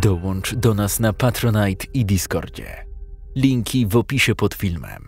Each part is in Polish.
Dołącz do nas na Patronite i Discordzie. Linki w opisie pod filmem.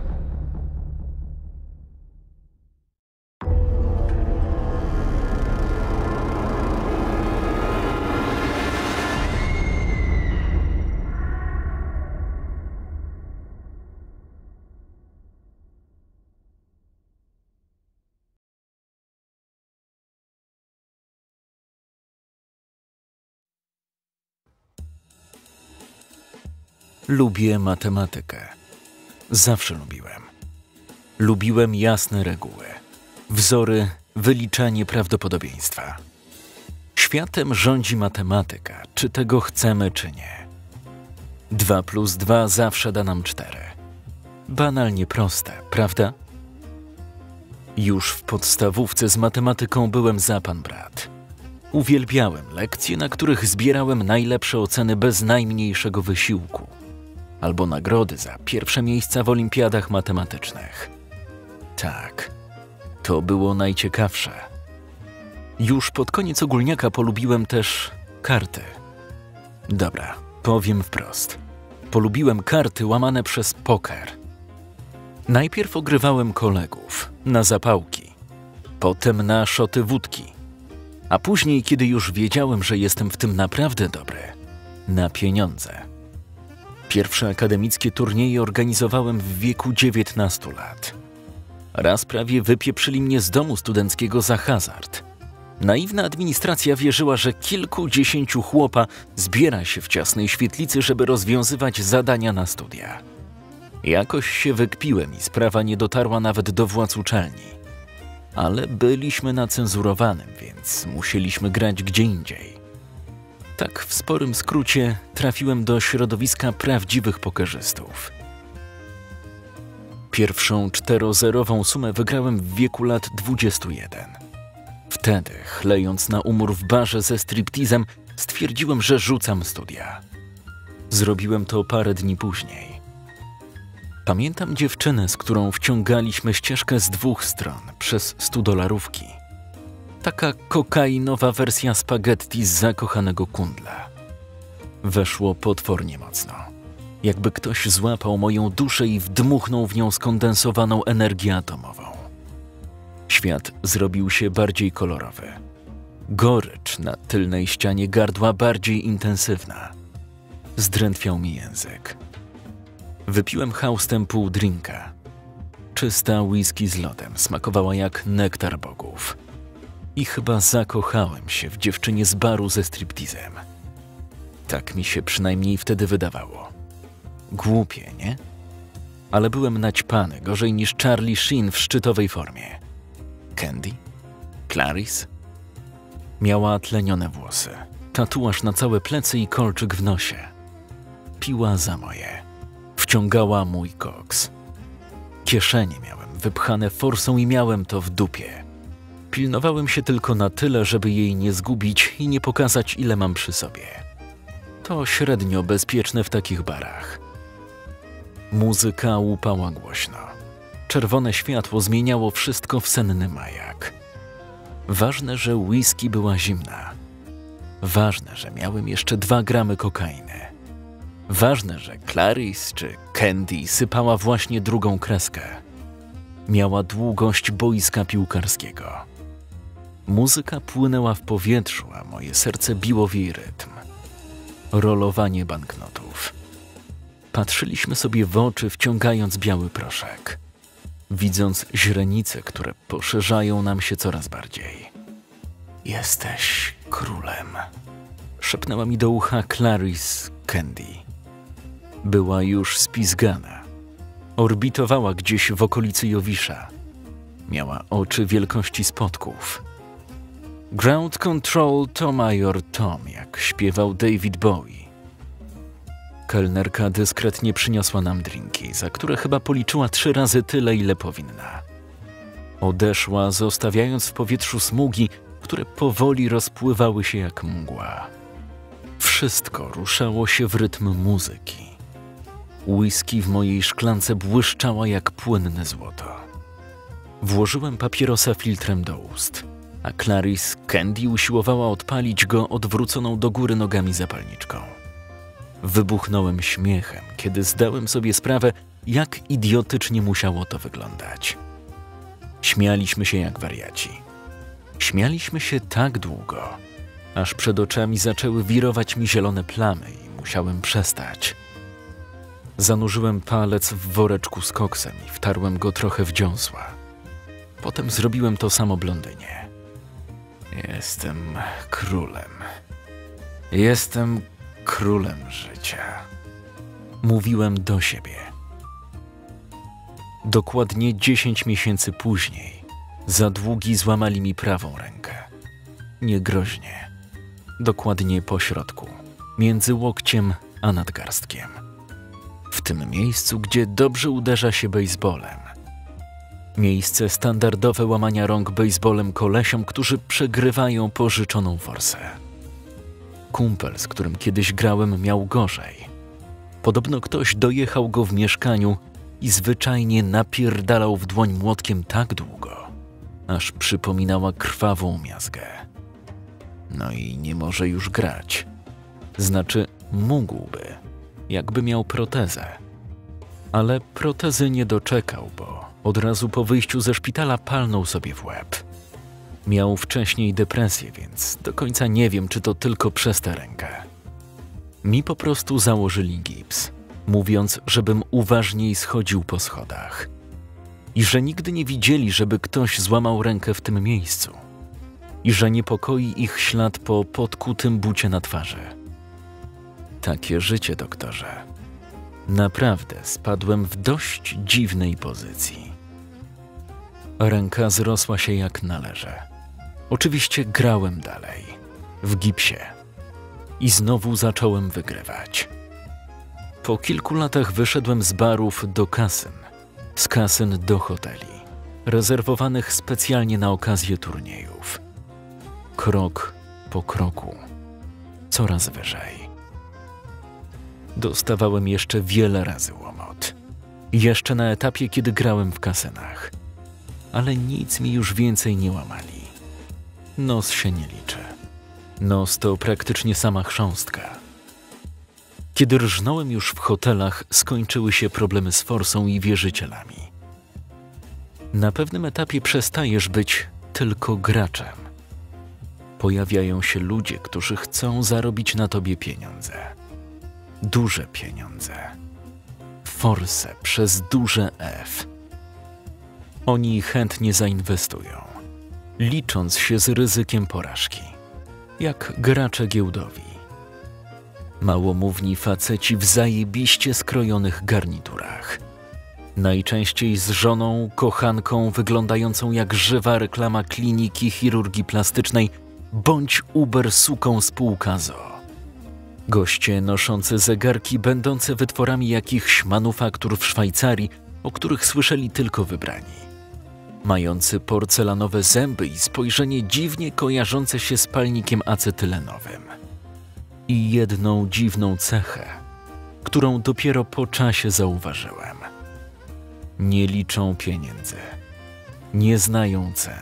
Lubię matematykę. Zawsze lubiłem. Lubiłem jasne reguły, wzory, wyliczanie prawdopodobieństwa. Światem rządzi matematyka, czy tego chcemy, czy nie. 2 + 2 zawsze da nam 4. Banalnie proste, prawda? Już w podstawówce z matematyką byłem za pan brat. Uwielbiałem lekcje, na których zbierałem najlepsze oceny bez najmniejszego wysiłku, albo nagrody za pierwsze miejsca w olimpiadach matematycznych. Tak, to było najciekawsze. Już pod koniec ogólniaka polubiłem też karty. Dobra, powiem wprost. Polubiłem karty łamane przez poker. Najpierw ogrywałem kolegów na zapałki, potem na szoty wódki, a później, kiedy już wiedziałem, że jestem w tym naprawdę dobry, na pieniądze. Pierwsze akademickie turnieje organizowałem w wieku 19 lat. Raz prawie wypieprzyli mnie z domu studenckiego za hazard. Naiwna administracja wierzyła, że kilkudziesięciu chłopa zbiera się w ciasnej świetlicy, żeby rozwiązywać zadania na studia. Jakoś się wykpiłem i sprawa nie dotarła nawet do władz uczelni. Ale byliśmy na cenzurowanym, więc musieliśmy grać gdzie indziej. Tak w sporym skrócie trafiłem do środowiska prawdziwych pokerzystów. Pierwszą 4-zerową sumę wygrałem w wieku lat 21. Wtedy, chlejąc na umór w barze ze striptizem, stwierdziłem, że rzucam studia. Zrobiłem to parę dni później. Pamiętam dziewczynę, z którą wciągaliśmy ścieżkę z 2 stron przez $100. Taka kokainowa wersja spaghetti z zakochanego kundla. Weszło potwornie mocno. Jakby ktoś złapał moją duszę i wdmuchnął w nią skondensowaną energię atomową. Świat zrobił się bardziej kolorowy. Gorycz na tylnej ścianie gardła bardziej intensywna. Zdrętwiał mi język. Wypiłem haustem pół drinka. Czysta whisky z lodem smakowała jak nektar bogów. I chyba zakochałem się w dziewczynie z baru ze striptizem. Tak mi się przynajmniej wtedy wydawało. Głupie, nie? Ale byłem naćpany, gorzej niż Charlie Sheen w szczytowej formie. Candy? Clarice? Miała tlenione włosy, tatuaż na całe plecy i kolczyk w nosie. Piła za moje. Wciągała mój koks. Kieszenie miałem wypchane forsą i miałem to w dupie. Pilnowałem się tylko na tyle, żeby jej nie zgubić i nie pokazać, ile mam przy sobie. To średnio bezpieczne w takich barach. Muzyka łupała głośno. Czerwone światło zmieniało wszystko w senny majak. Ważne, że whisky była zimna. Ważne, że miałem jeszcze 2 gramy kokainy. Ważne, że Clarice czy Candy sypała właśnie drugą kreskę. Miała długość boiska piłkarskiego. Muzyka płynęła w powietrzu, a moje serce biło w jej rytm. Rolowanie banknotów. Patrzyliśmy sobie w oczy, wciągając biały proszek. Widząc źrenice, które poszerzają nam się coraz bardziej. Jesteś królem. Szepnęła mi do ucha Clarice Candy. Była już spizgana. Orbitowała gdzieś w okolicy Jowisza. Miała oczy wielkości spotków. Ground Control to Major Tom, jak śpiewał David Bowie. Kelnerka dyskretnie przyniosła nam drinki, za które chyba policzyła 3 razy tyle, ile powinna. Odeszła, zostawiając w powietrzu smugi, które powoli rozpływały się jak mgła. Wszystko ruszało się w rytm muzyki. Whisky w mojej szklance błyszczała jak płynne złoto. Włożyłem papierosa filtrem do ust. a Clarice Candy usiłowała odpalić go odwróconą do góry nogami zapalniczką. Wybuchnąłem śmiechem, kiedy zdałem sobie sprawę, jak idiotycznie musiało to wyglądać. Śmialiśmy się jak wariaci. Śmialiśmy się tak długo, aż przed oczami zaczęły wirować mi zielone plamy i musiałem przestać. Zanurzyłem palec w woreczku z koksem i wtarłem go trochę w dziąsła. Potem zrobiłem to samo blondynie. Jestem królem. Jestem królem życia. Mówiłem do siebie. Dokładnie 10 miesięcy później za długi złamali mi prawą rękę. Nie groźnie. Dokładnie po środku, między łokciem a nadgarstkiem. W tym miejscu, gdzie dobrze uderza się bejsbolem. Miejsce standardowe łamania rąk bejsbolem kolesiom, którzy przegrywają pożyczoną forsę. Kumpel, z którym kiedyś grałem, miał gorzej. Podobno ktoś dojechał go w mieszkaniu i zwyczajnie napierdalał w dłoń młotkiem tak długo, aż przypominała krwawą miazgę. No i nie może już grać. Znaczy, mógłby, jakby miał protezę. Ale protezy nie doczekał, bo od razu po wyjściu ze szpitala palnął sobie w łeb. Miał wcześniej depresję, więc do końca nie wiem, czy to tylko przez tę rękę. Mi po prostu założyli gips, mówiąc, żebym uważniej schodził po schodach. I że nigdy nie widzieli, żeby ktoś złamał rękę w tym miejscu. I że niepokoi ich ślad po podkutym bucie na twarzy. Takie życie, doktorze. Naprawdę spadłem w dość dziwnej pozycji. Ręka zrosła się jak należy. Oczywiście grałem dalej, w gipsie. I znowu zacząłem wygrywać. Po kilku latach wyszedłem z barów do kasyn, z kasyn do hoteli, rezerwowanych specjalnie na okazję turniejów. Krok po kroku, coraz wyżej. Dostawałem jeszcze wiele razy łomot. Jeszcze na etapie, kiedy grałem w kasynach. Ale nic mi już więcej nie łamali. Nos się nie liczy. Nos to praktycznie sama chrząstka. Kiedy rżnąłem już w hotelach, skończyły się problemy z forsą i wierzycielami. Na pewnym etapie przestajesz być tylko graczem. Pojawiają się ludzie, którzy chcą zarobić na tobie pieniądze. Duże pieniądze. Forsę przez duże F. Oni chętnie zainwestują, licząc się z ryzykiem porażki, jak gracze giełdowi. Małomówni faceci w zajebiście skrojonych garniturach. Najczęściej z żoną, kochanką wyglądającą jak żywa reklama kliniki chirurgii plastycznej bądź Uber suką spółka ZOO. Goście noszący zegarki będące wytworami jakichś manufaktur w Szwajcarii, o których słyszeli tylko wybrani. Mający porcelanowe zęby i spojrzenie dziwnie kojarzące się z palnikiem acetylenowym. I jedną dziwną cechę, którą dopiero po czasie zauważyłem. Nie liczą pieniędzy. Nie znają cen.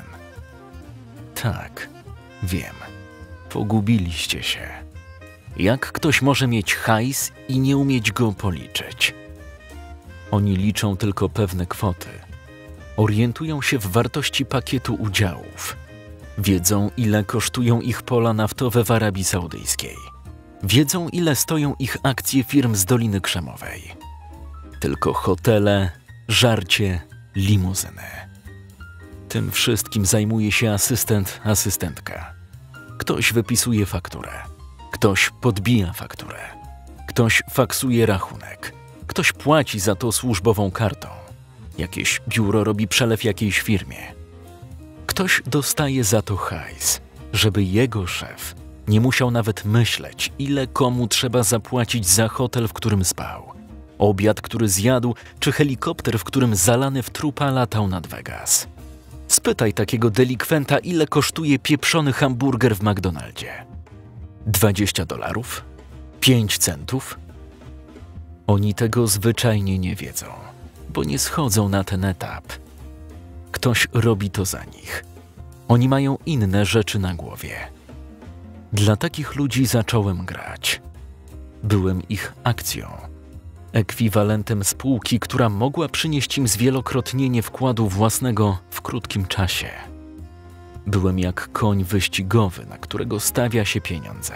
Tak, wiem. Pogubiliście się. Jak ktoś może mieć hajs i nie umieć go policzyć? Oni liczą tylko pewne kwoty. Orientują się w wartości pakietu udziałów. Wiedzą, ile kosztują ich pola naftowe w Arabii Saudyjskiej. Wiedzą, ile stoją ich akcje firm z Doliny Krzemowej. Tylko hotele, żarcie, limuzyny. Tym wszystkim zajmuje się asystent, asystentka. Ktoś wypisuje fakturę. Ktoś podbija fakturę. Ktoś faksuje rachunek. Ktoś płaci za to służbową kartą. Jakieś biuro robi przelew jakiejś firmie. Ktoś dostaje za to hajs, żeby jego szef nie musiał nawet myśleć, ile komu trzeba zapłacić za hotel, w którym spał, obiad, który zjadł, czy helikopter, w którym zalany w trupa latał nad Vegas. Spytaj takiego delikwenta, ile kosztuje pieprzony hamburger w McDonaldzie. $20? 5 centów? Oni tego zwyczajnie nie wiedzą, bo nie schodzą na ten etap. Ktoś robi to za nich. Oni mają inne rzeczy na głowie. Dla takich ludzi zacząłem grać. Byłem ich akcją, ekwiwalentem spółki, która mogła przynieść im zwielokrotnienie wkładu własnego w krótkim czasie. Byłem jak koń wyścigowy, na którego stawia się pieniądze.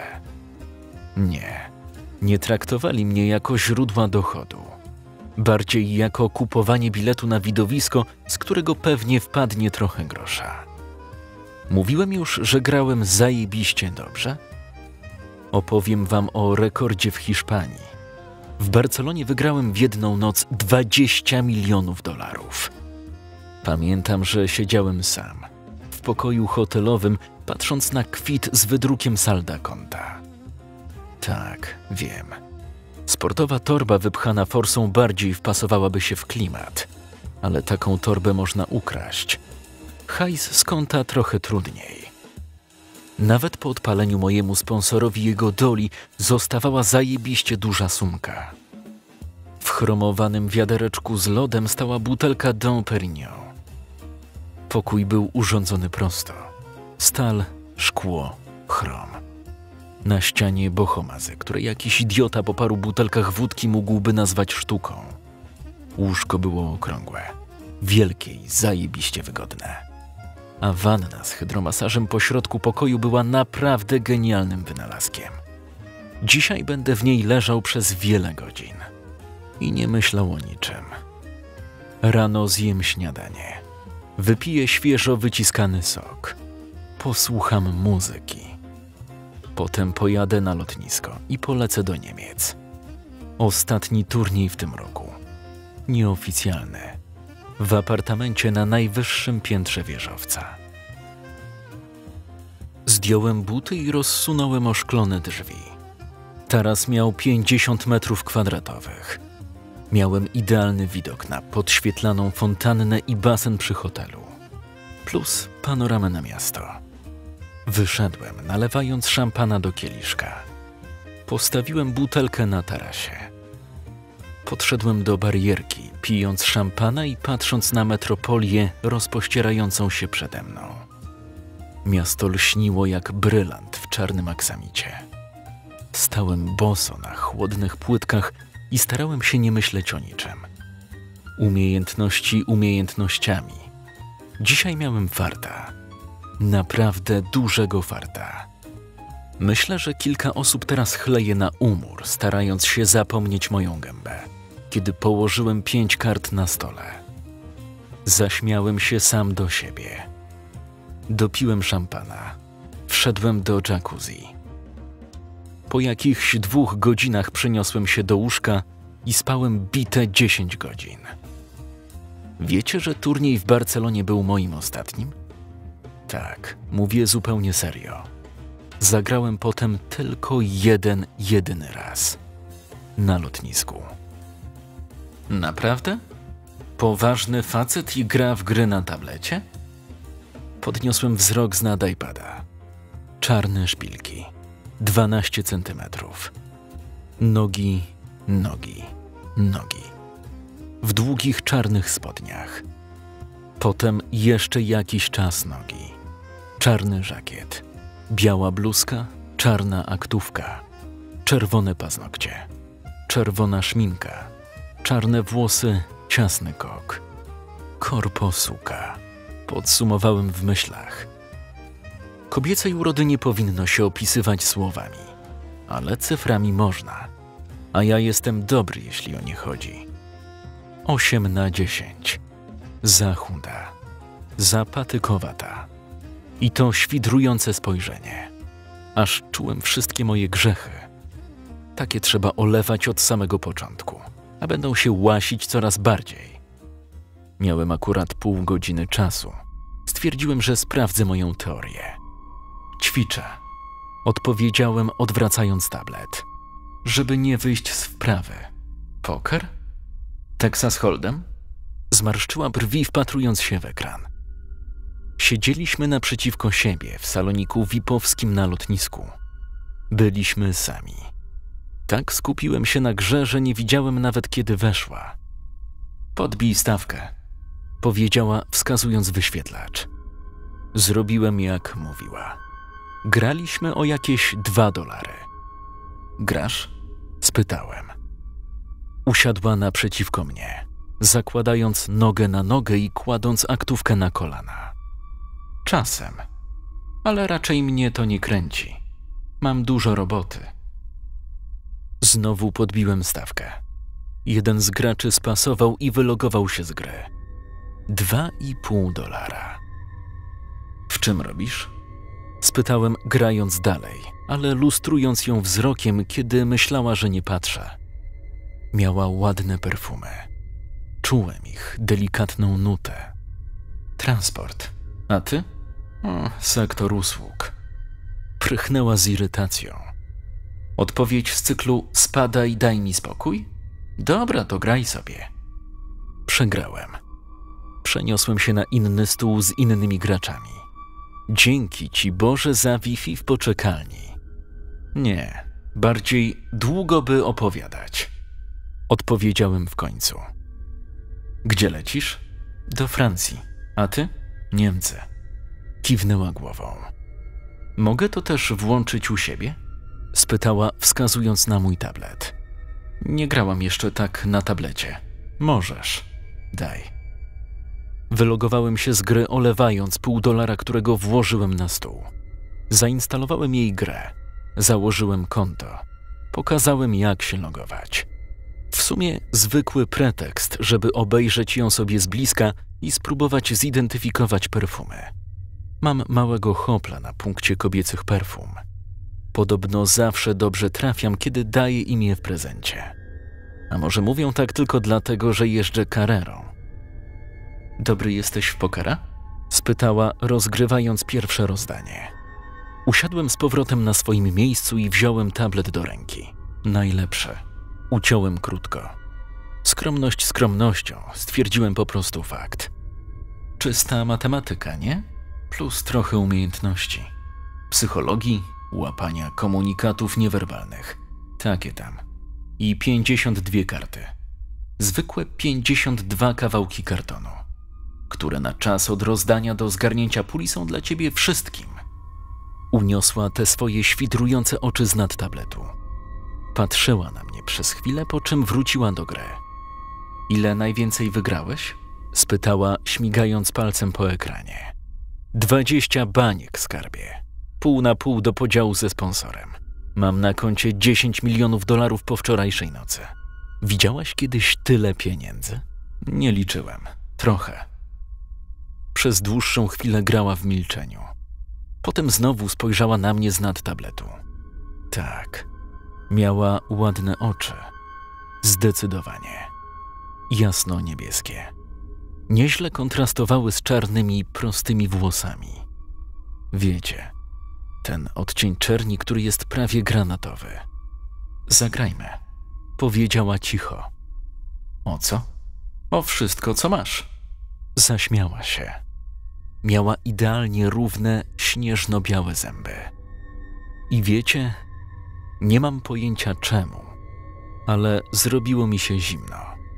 Nie traktowali mnie jako źródła dochodu. Bardziej jako kupowanie biletu na widowisko, z którego pewnie wpadnie trochę grosza. Mówiłem już, że grałem zajebiście dobrze? Opowiem wam o rekordzie w Hiszpanii. W Barcelonie wygrałem w jedną noc $20 milionów. Pamiętam, że siedziałem sam, w pokoju hotelowym, patrząc na kwit z wydrukiem salda konta. Tak, wiem. Sportowa torba wypchana forsą bardziej wpasowałaby się w klimat, ale taką torbę można ukraść. Hajs z konta trochę trudniej. Nawet po odpaleniu mojemu sponsorowi jego doli zostawała zajebiście duża sumka. W chromowanym wiadereczku z lodem stała butelka Dom Perignon. Pokój był urządzony prosto. Stal, szkło, chrom. Na ścianie bohomazy, które jakiś idiota po paru butelkach wódki mógłby nazwać sztuką. Łóżko było okrągłe, wielkie i zajebiście wygodne. A wanna z hydromasażem po środku pokoju była naprawdę genialnym wynalazkiem. Dzisiaj będę w niej leżał przez wiele godzin i nie myślał o niczym. Rano zjem śniadanie, wypiję świeżo wyciskany sok, posłucham muzyki. Potem pojadę na lotnisko i polecę do Niemiec. Ostatni turniej w tym roku. Nieoficjalny. W apartamencie na najwyższym piętrze wieżowca. Zdjąłem buty i rozsunąłem oszklone drzwi. Taras miał 50 metrów kwadratowych. Miałem idealny widok na podświetlaną fontannę i basen przy hotelu. Plus panoramę na miasto. Wyszedłem, nalewając szampana do kieliszka. Postawiłem butelkę na tarasie. Podszedłem do barierki, pijąc szampana i patrząc na metropolię rozpościerającą się przede mną. Miasto lśniło jak brylant w czarnym aksamicie. Stałem boso na chłodnych płytkach i starałem się nie myśleć o niczym. Umiejętności umiejętnościami. Dzisiaj miałem farta. Naprawdę dużego farta. Myślę, że kilka osób teraz chleje na umór, starając się zapomnieć moją gębę, kiedy położyłem 5 kart na stole. Zaśmiałem się sam do siebie. Dopiłem szampana. Wszedłem do jacuzzi. Po jakichś 2 godzinach przeniosłem się do łóżka i spałem bite 10 godzin. Wiecie, że turniej w Barcelonie był moim ostatnim? Tak, mówię zupełnie serio. Zagrałem potem tylko jedyny raz. Na lotnisku. Naprawdę? Poważny facet i gra w gry na tablecie? Podniosłem wzrok z nad iPada. Czarne szpilki. 12 centymetrów. Nogi. W długich czarnych spodniach. Potem jeszcze jakiś czas nogi. Czarny żakiet. Biała bluzka, czarna aktówka. Czerwone paznokcie. Czerwona szminka. Czarne włosy, ciasny kok. Korpo suka. Podsumowałem w myślach. Kobiecej urody nie powinno się opisywać słowami, ale cyframi można. A ja jestem dobry, jeśli o nie chodzi. 8 na 10. Za chuda. Za patykowata. I to świdrujące spojrzenie. Aż czułem wszystkie moje grzechy. Takie trzeba olewać od samego początku, a będą się łasić coraz bardziej. Miałem akurat pół godziny czasu. Stwierdziłem, że sprawdzę moją teorię. Ćwiczę. Odpowiedziałem, odwracając tablet. Żeby nie wyjść z wprawy. Poker? Texas Hold'em? Zmarszczyła brwi, wpatrując się w ekran. Siedzieliśmy naprzeciwko siebie w saloniku VIP-owskim na lotnisku. Byliśmy sami. Tak skupiłem się na grze, że nie widziałem nawet, kiedy weszła. Podbij stawkę, powiedziała, wskazując wyświetlacz. Zrobiłem jak mówiła. Graliśmy o jakieś $2. Grasz? Spytałem. Usiadła naprzeciwko mnie, zakładając nogę na nogę i kładąc aktówkę na kolana. Czasem, ale raczej mnie to nie kręci. Mam dużo roboty. Znowu podbiłem stawkę. Jeden z graczy spasował i wylogował się z gry. $2,5. W czym robisz? Spytałem, grając dalej, ale lustrując ją wzrokiem, kiedy myślała, że nie patrzę. Miała ładne perfumy. Czułem ich delikatną nutę. Transport. A ty? Sektor usług. Prychnęła z irytacją. Odpowiedź z cyklu spadaj, daj mi spokój? Dobra, to graj sobie. Przegrałem. Przeniosłem się na inny stół z innymi graczami. Dzięki ci Boże za Wi-Fi w poczekalni. Nie, bardziej długo by opowiadać. Odpowiedziałem w końcu. Gdzie lecisz? Do Francji. A ty? Niemcy. Kiwnęła głową. Mogę to też włączyć u siebie? Spytała, wskazując na mój tablet. Nie grałam jeszcze tak na tablecie. Możesz. Daj. Wylogowałem się z gry, olewając $0,5, którego włożyłem na stół. Zainstalowałem jej grę. Założyłem konto. Pokazałem, jak się logować. W sumie zwykły pretekst, żeby obejrzeć ją sobie z bliska i spróbować zidentyfikować perfumy. Mam małego hopla na punkcie kobiecych perfum. Podobno zawsze dobrze trafiam, kiedy daję im je w prezencie. A może mówią tak tylko dlatego, że jeżdżę Carrerą? Dobry jesteś w pokera? Spytała, rozgrywając pierwsze rozdanie. Usiadłem z powrotem na swoim miejscu i wziąłem tablet do ręki. Najlepsze. Uciąłem krótko. Skromność skromnością, stwierdziłem po prostu fakt. Czysta matematyka, nie? Plus trochę umiejętności. Psychologii, łapania komunikatów niewerbalnych. Takie tam. I 52 karty. Zwykłe 52 kawałki kartonu, które na czas od rozdania do zgarnięcia puli są dla ciebie wszystkim. Uniosła te swoje świdrujące oczy z nad tabletu. Patrzyła na mnie przez chwilę, po czym wróciła do gry. Ile najwięcej wygrałeś? Spytała, śmigając palcem po ekranie. 20 baniek, skarbie. Pół na pół do podziału ze sponsorem. Mam na koncie $10 milionów po wczorajszej nocy. Widziałaś kiedyś tyle pieniędzy? Nie liczyłem. Trochę. Przez dłuższą chwilę grała w milczeniu. Potem znowu spojrzała na mnie z nad tabletu. Tak. Miała ładne oczy. Zdecydowanie. Jasno-niebieskie. Nieźle kontrastowały z czarnymi, prostymi włosami. Wiecie, ten odcień czerni, który jest prawie granatowy. Zagrajmy, powiedziała cicho. O co? O wszystko, co masz. Zaśmiała się. Miała idealnie równe, śnieżno-białe zęby. I wiecie, nie mam pojęcia czemu, ale zrobiło mi się zimno.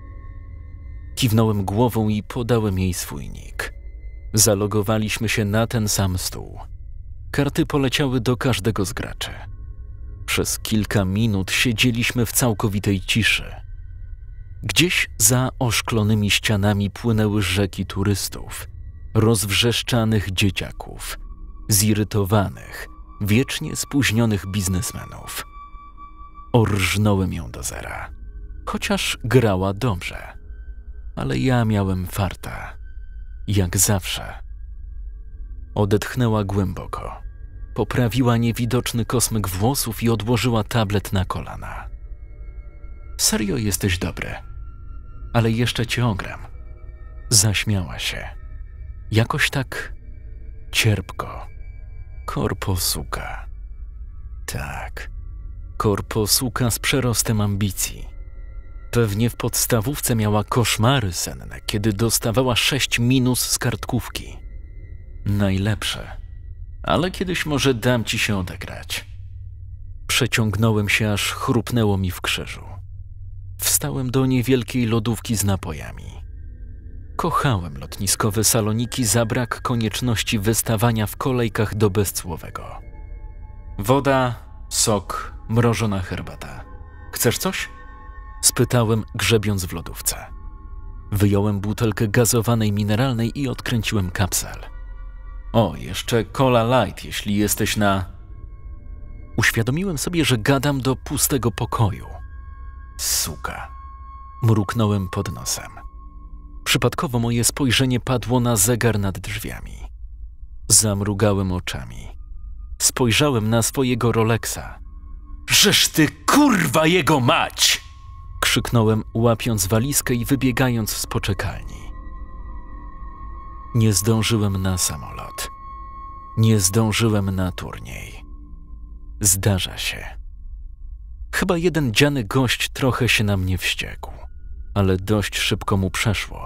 Kiwnąłem głową i podałem jej swój nick. Zalogowaliśmy się na ten sam stół. Karty poleciały do każdego z graczy. Przez kilka minut siedzieliśmy w całkowitej ciszy. Gdzieś za oszklonymi ścianami płynęły rzeki turystów, rozwrzeszczanych dzieciaków, zirytowanych, wiecznie spóźnionych biznesmenów. Orżnąłem ją do zera, chociaż grała dobrze. Ale ja miałem farta, jak zawsze. Odetchnęła głęboko, poprawiła niewidoczny kosmyk włosów i odłożyła tablet na kolana. Serio jesteś dobry, ale jeszcze cię ogram. Zaśmiała się. Jakoś tak cierpko. Korposuka. Tak, korposuka z przerostem ambicji. Pewnie w podstawówce miała koszmary senne, kiedy dostawała 6 minus z kartkówki. Najlepsze. Ale kiedyś może dam ci się odegrać. Przeciągnąłem się, aż chrupnęło mi w krzyżu. Wstałem do niewielkiej lodówki z napojami. Kochałem lotniskowe saloniki za brak konieczności wystawania w kolejkach do bezcłowego. Woda, sok, mrożona herbata. Chcesz coś? Spytałem, grzebiąc w lodówce. Wyjąłem butelkę gazowanej mineralnej i odkręciłem kapsel. O, jeszcze Cola Light, jeśli jesteś na... Uświadomiłem sobie, że gadam do pustego pokoju. Suka. Mruknąłem pod nosem. Przypadkowo moje spojrzenie padło na zegar nad drzwiami. Zamrugałem oczami. Spojrzałem na swojego Rolexa. Żeż ty kurwa jego mać! Krzyknąłem, łapiąc walizkę i wybiegając z poczekalni. Nie zdążyłem na samolot. Nie zdążyłem na turniej. Zdarza się. Chyba jeden dziany gość trochę się na mnie wściekł, ale dość szybko mu przeszło.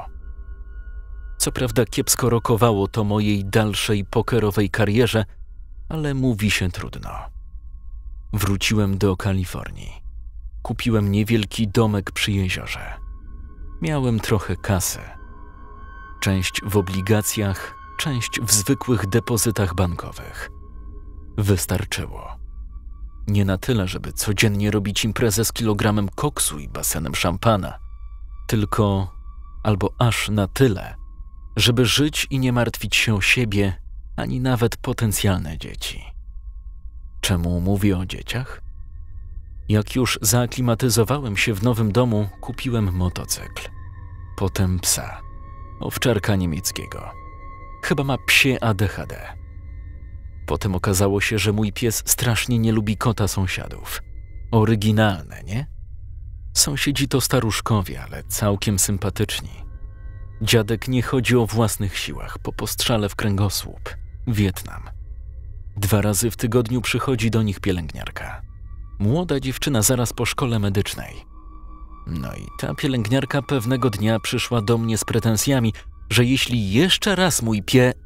Co prawda kiepsko rokowało to mojej dalszej pokerowej karierze, ale mówi się trudno. Wróciłem do Kalifornii. Kupiłem niewielki domek przy jeziorze. Miałem trochę kasy. Część w obligacjach, część w zwykłych depozytach bankowych. Wystarczyło. Nie na tyle, żeby codziennie robić imprezę z kilogramem koksu i basenem szampana, tylko albo aż na tyle, żeby żyć i nie martwić się o siebie, ani nawet potencjalne dzieci. Czemu mówię o dzieciach? Jak już zaaklimatyzowałem się w nowym domu, kupiłem motocykl. Potem psa, owczarka niemieckiego. Chyba ma psie ADHD. Potem okazało się, że mój pies strasznie nie lubi kota sąsiadów. Oryginalne, nie? Sąsiedzi to staruszkowie, ale całkiem sympatyczni. Dziadek nie chodzi o własnych siłach, po postrzale w kręgosłup. Wietnam. 2 razy w tygodniu przychodzi do nich pielęgniarka. Młoda dziewczyna zaraz po szkole medycznej. No i ta pielęgniarka pewnego dnia przyszła do mnie z pretensjami, że jeśli jeszcze raz mój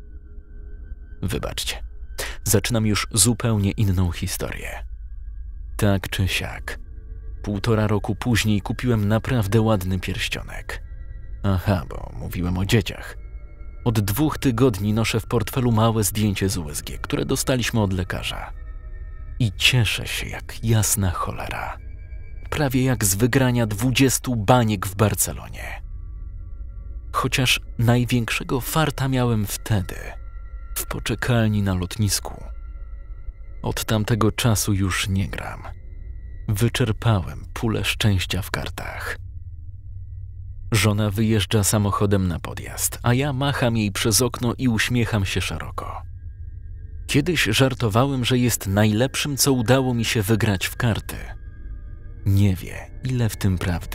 Wybaczcie, zaczynam już zupełnie inną historię. Tak czy siak, 1,5 roku później kupiłem naprawdę ładny pierścionek. Aha, bo mówiłem o dzieciach. Od 2 tygodni noszę w portfelu małe zdjęcie z USG, które dostaliśmy od lekarza. I cieszę się jak jasna cholera. Prawie jak z wygrania 20 baniek w Barcelonie. Chociaż największego farta miałem wtedy, w poczekalni na lotnisku. Od tamtego czasu już nie gram. Wyczerpałem pulę szczęścia w kartach. Żona wyjeżdża samochodem na podjazd, a ja macham jej przez okno i uśmiecham się szeroko. Kiedyś żartowałem, że jest najlepszym, co udało mi się wygrać w karty. Nie wie, ile w tym prawdy.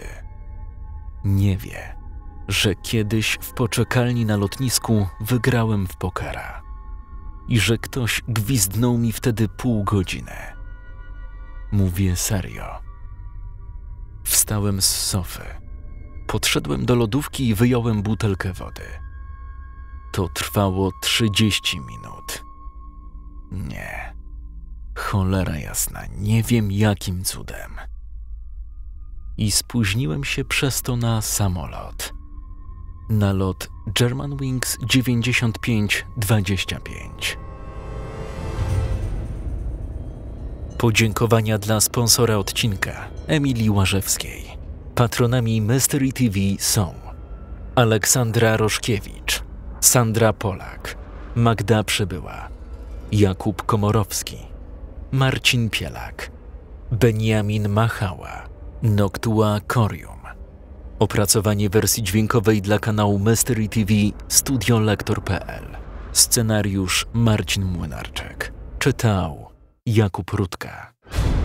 Nie wie, że kiedyś w poczekalni na lotnisku wygrałem w pokera i że ktoś gwizdnął mi wtedy pół godziny. Mówię serio. Wstałem z sofy, podszedłem do lodówki i wyjąłem butelkę wody. To trwało 30 minut. Nie. Cholera jasna, nie wiem jakim cudem. I spóźniłem się przez to na samolot. Na lot Germanwings 9525. Podziękowania dla sponsora odcinka, Emilii Łażewskiej. Patronami Mystery TV są Aleksandra Roszkiewicz, Sandra Polak, Magda Przybyła, Jakub Komorowski, Marcin Pielak, Beniamin Machała, Noctua Corium. Opracowanie wersji dźwiękowej dla kanału Mystery TV studiolektor.pl. Scenariusz Marcin Młynarczyk. Czytał Jakub Rutka.